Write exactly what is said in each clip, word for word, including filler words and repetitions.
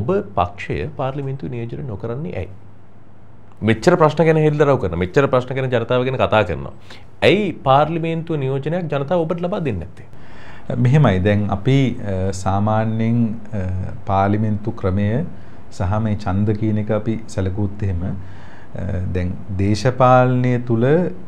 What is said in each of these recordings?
ඔබ පක්ෂය පාර්ලිමේන්තු නියෝජනය නොකරන්නේ ඇයි? මෙච්චර ප්‍රශ්න ගැන හෙළිදරව් කරනවා. මෙච්චර ප්‍රශ්න ගැන ජනතාව ගැන කතා කරනවා. ඇයි පාර්ලිමේන්තු නියෝජනයක් ජනතාව ඔබට ලබා දෙන්නේ නැත්තේ? මෙහෙමයි. දැන් අපි සාමාන්‍යයෙන් පාර්ලිමේන්තු ක්‍රමය සහ මේ ඡන්ද කියන එක අපි සැලකුවොත් එහෙම දැන් දේශපාලනය තුල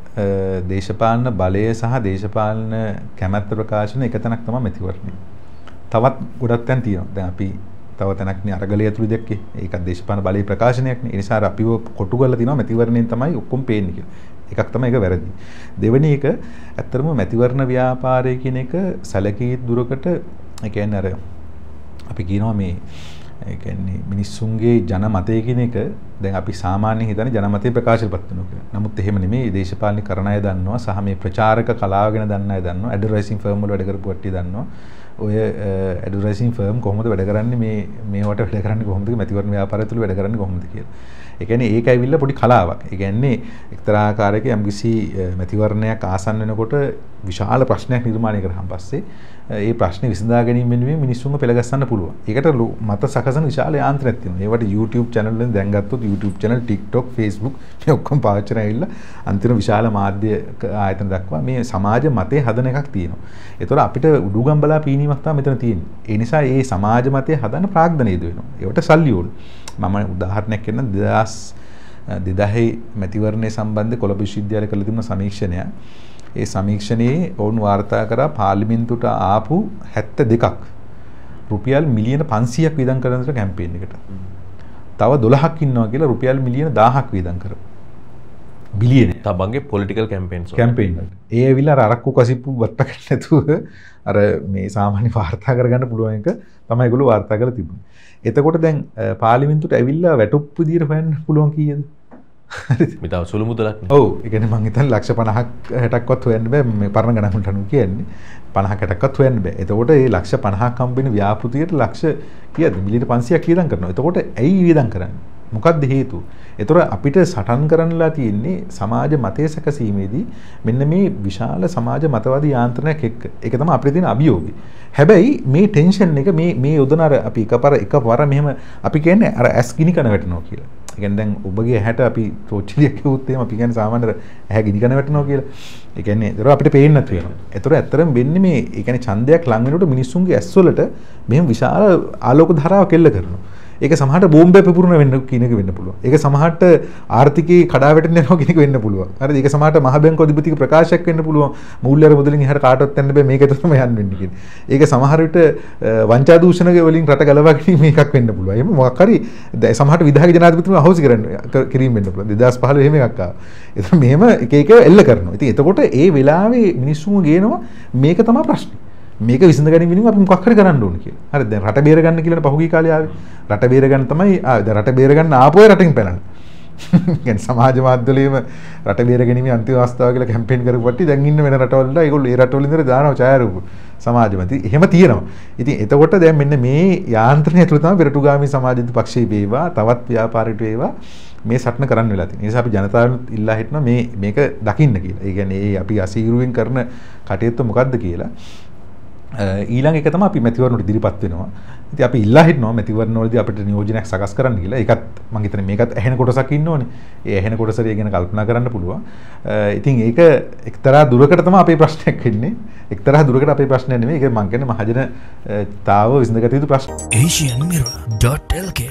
දේශපාලන බලය සහ දේශපාලන කැමැත්ත ප්‍රකාශන එක තැනක් තමයි මැතිවරණය. තවත් ගොඩක් තැන් තියෙනවා. දැන් අපි තව තැනක් නේ අරගලය ඇතුළේ දැක්කේ. ඒකත් දේශපාලන බලයේ ප්‍රකාශනයක් නේ. ඒ නිසා අපිව කොටු කරලා තිනවා මැතිවරණයෙන් තමයි ඔක්කොම පේන්නේ කියලා. එකක් තමයි ඒක වැරදි. දෙවෙනි එක ඇත්තටම මැතිවරණ ව්‍යාපාරය කියන එක සැලකී දුරකට ඒ කියන්නේ අර අපි කියනවා මේ ඒ කියන්නේ මිනිස්සුන්ගේ ජනමතය කියන එක දැන් අපි සාමාන්‍යයෙන් හිතන්නේ ජනමතය ප්‍රකාශයටපත් වෙනවා කියලා. නමුත් එහෙම නෙමෙයි. දේශපාලන කරන අය දන්නවා සහ මේ ප්‍රචාරක කලාව ගැන දන්න අය දන්නවා. ඇඩ්වර්ටයිසින් ෆර්ම් වල වැඩ කරපු කට්ටිය දන්නවා. ඔය ඇඩ්වර්ටයිසින් ෆර්ම් කොහොමද වැඩ කරන්නේ මේ මේවට වැඩ කරන්නේ කොහොමද මැතිවරණ ව්‍යාපාරය තුළ වැඩ කරන්නේ කොහොමද කියලා. ඒ කියන්නේ ඒක ඇවිල්ලා පොඩි කලාවක්. ඒ කියන්නේ එක්තරා ආකාරයක යම්කිසි මැතිවරණයක් ආසන්න වෙනකොට විශාල ප්‍රශ්නයක් නිර්මාණය කරාන් පස්සේ ඒ ප්‍රශ්නේ විසඳා ගැනීම වෙනුවෙන් මිනිස්සුන්ව පෙළගස්සන්න පුළුවන්. ඒකට මත සකසන විශාල යාන්ත්‍රයක් තියෙනවා. ඒවට YouTube channel වලින් දැන් ගත්තොත් YouTube channel, TikTok, Facebook මේ ඔක්කොම පාවිච්චි කරලා ඇවිල්ලා අන්තිම විශාල මාධ්‍ය ආයතන දක්වා මේ සමාජ මතය හදන එකක් තියෙනවා. ඒතකොට අපිට උඩුගම්බලා පීනීමක් තමයි මෙතන තියෙන්නේ. ඒ නිසා මේ සමාජ මතය හදන්න ප්‍රාග්ධනය දෙනවා. ඒවට සල්ලි ඕන. මම උදාහරණයක් කියන්න දෙදාස් දෙදාහේ මැතිවරණය සම්බන්ධ කොළඹ විශ්වවිද්‍යාලය කළ තිබුණ සමීක්ෂණය. ඒ සමීක්ෂණයේ ඔවුන් වාර්තා කරා පාර්ලිමේන්තුවට ආපු හැත්තෑ දෙකක් රුපියල් මිලියන පන්සීයක් වියදම් කරන කැම්පේන් එකට. තව දොළහක් ඉන්නවා කියලා රුපියල් මිලියන දහයක් වියදම් කරා. බිලියන තබන්ගේ පොලිටිකල් කැම්පේන්ස් කැම්පේන් වලට. ඒ ඇවිල්ලා අර අරක්කු කසිප්පු වත් පැකට් නැතුව අර මේ සාමාන්‍ය වාර්තා කරගන්න පුළුවන් එක තමයි ඒගොල්ලෝ වාර්තා කරලා තිබුණේ. එතකොට දැන් පාර්ලිමේන්තුවට ඇවිල්ලා වැටුප් විදියට හොයන්න පුළුවන් කීයද? හරිද? මේ තව සුළු මුදලක් නේ. ඔව්. ඒ කියන්නේ මං හිතන්නේ ලක්ෂ පනහක් හැටක්වත් හොයන්න බෑ මේ පරණ ගණන් වලට අනුව කියන්නේ. පනහක් හැටක්වත් හොයන්න බෑ. එතකොට මේ ලක්ෂ පනහක් හම්බෙන ව්‍යාපෘතියට ලක්ෂ කීයද? මිලියන පන්සීයක් වියදම් කරනවා. එතකොට ඇයි වියදම් කරන්නේ? මොකක්ද හේතුව? ඒතර අපිට සටන් කරන්නලා තියෙන්නේ සමාජ මතය සැකසීමේදී මෙන්න මේ විශාල සමාජ මතවාදී යාන්ත්‍රණයක් එක්ක. ඒක තමයි අපිට තියෙන අභියෝගය. හැබැයි මේ ටෙන්ෂන් එක මේ මේ යොදන අර අපි එකපාර එකපාර මෙහෙම අපි කියන්නේ අර ඇස් ගිනි කන වැටෙනවා කියලා. ඒ කියන්නේ දැන් ඔබගේ ඇහැට අපි ටෝචිලියක් කිව්වොත් එහෙම අපි කියන්නේ සාමාන්‍ය ඇහැ ගිනි කන වැටෙනවා කියලා. ඒ කියන්නේ ඒතර අපිට පේන්නේ නැතු වෙනවා. ඒතර ඇත්තටම වෙන්නේ මේ ඒ කියන්නේ ඡන්දයක් ලඟ වෙනකොට මිනිස්සුන්ගේ ඇස් වලට මෙහෙම විශාල ආලෝක ධාරාවක් එල්ල කරනවා. ඒක සමහරට බෝම්බය පිපුරන වෙන්න කියන එක වෙන්න පුළුවන්. ඒක සමහරට ආර්ථිකේ කඩා වැටෙන්න යනවා කියන එක වෙන්න පුළුවන්. හරිද? ඒක සමහරට මහ බැංකුව අධිපතිගේ ප්‍රකාශයක් වෙන්න පුළුවන්. මූල්‍ය අර මුදලින් එහාට කාටවත් යන්න බෑ මේක තමයි යන්න වෙන්නේ කියන. ඒක සමහර විට වංචා දූෂණ වලින් රට ගලවා ගැනීම එකක් වෙන්න පුළුවන්. එහෙම මොකක් හරි සමහරට විධායක ජනාධිපතිතුමා අහෝසි කරන්න කිරීම වෙන්න පුළුවන්. දෙදාස් පහළොව එහෙම එකක් ආවා. ඒක මෙහෙම එක එක එල්ල කරනවා. ඉතින් එතකොට ඒ වෙලාවේ මිනිස්සුම ගේනවා මේක තමයි ප්‍රශ්නේ. මේක විසඳ ගැනීම වෙනුවෙන් අපි මොකක් හරි කරන්න ඕන කියලා. හරිද? දැන් රට බේර ගන්න කියලා පහුගිය කාලේ ආවේ. රට බේර ගන්න තමයි ආවේ. දැන් රට බේර ගන්න ආපු අය රටින් පැනන. කියන්නේ සමාජ මාධ්‍යවලම රට බේර ගැනීම අන්තිම අවස්ථාව කියලා කැම්පේන් කරපු කට්ටිය දැන් ඉන්න වෙන රටවල ඒගොල්ලෝ ඒ රටවල ඉඳලා දානවා ඡායාරූප සමාජමති. එහෙම තියෙනවා. ඉතින් එතකොට දැන් මෙන්න මේ යාන්ත්‍රණය තුළ තමයි පෙරටුගාමී සමාජික පක්ෂයේ වේවා තවත් ව්‍යාපාරික වේවා මේ සටන කරන්න වෙලා තියෙනවා. ඒ නිසා අපි ජනතාවට ඉල්ලා හිටනවා මේ මේක දකින්න කියලා. ඒ කියන්නේ ඒ අපි අසීරුවෙන් කරන කටයුත්ත මොකද්ද කියලා. ඊළඟ එක තමයි අපි මැතිවරණයට ඉදිරිපත් වෙනවා. ඉතින් අපි ඉල්ලා හිටනවා මැතිවරණවලදී අපිට නියෝජනයක් සකස් කරන්න කියලා. ඒකත් මම හිතන්නේ මේකත් ඇහෙන කොටසක් ඉන්නෝනේ. ඒ ඇහෙන කොටස ගැන කල්පනා කරන්න පුළුවන්. ඉතින් ඒක එක්තරා දුරකට තමයි අපේ ප්‍රශ්නයක් වෙන්නේ. එක්තරා දුරකට අපේ ප්‍රශ්නයක් නෙමෙයි. ඒක මම කියන්නේ මහජන තාව විසඳගත යුතු ප්‍රශ්න. asian mirror dot l k